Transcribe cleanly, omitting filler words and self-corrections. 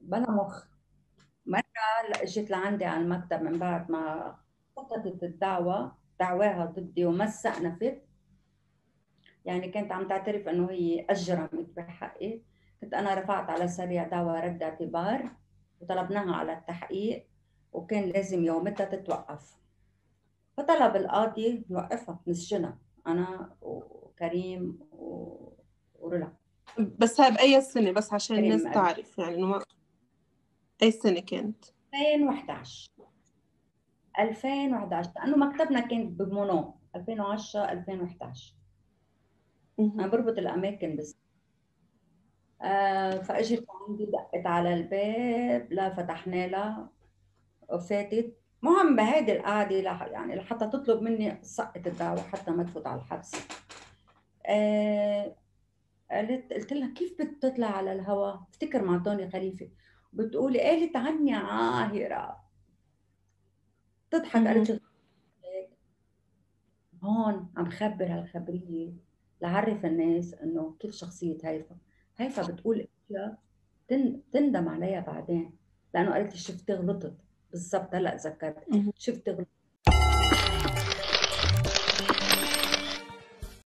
بلا مخ. مرة اجت لعندي على المكتب من بعد ما سقطت دعواها ضدي وما استأنفت، يعني كانت عم تعترف انه هي اجرمت بحقي. كنت انا رفعت على سريع دعوى رد اعتبار وطلبناها على التحقيق، وكان لازم يومتها تتوقف. فطلب القاضي نوقفها نسجنها انا وكريم ورولا. بس هاي بأي سنة، بس عشان كريم الناس أبي تعرف يعني إنه أي سنة كانت؟ 2011. 2011 لانه مكتبنا كان بمونو 2010 2011. انا بربط الاماكن بس. فاجت عندي دقت على الباب، لا فتحنا لها وفاتت. مهم بهيدي القعده يعني لحتى تطلب مني سقط الدعوه حتى ما تفوت على الحبس. آه قلت لها كيف بتطلع على الهواء؟ افتكر مع طوني خليفه، بتقولي قالت عني عاهره. تضحك قالت لي هون عم خبر هالخبريه لعرف الناس انه كيف شخصيه هيفا. هيفا بتقول اشياء تندم عليها بعدين، لانه قالت لي شفتي غلطت. بالضبط هلا تذكرت، شفتي غلطت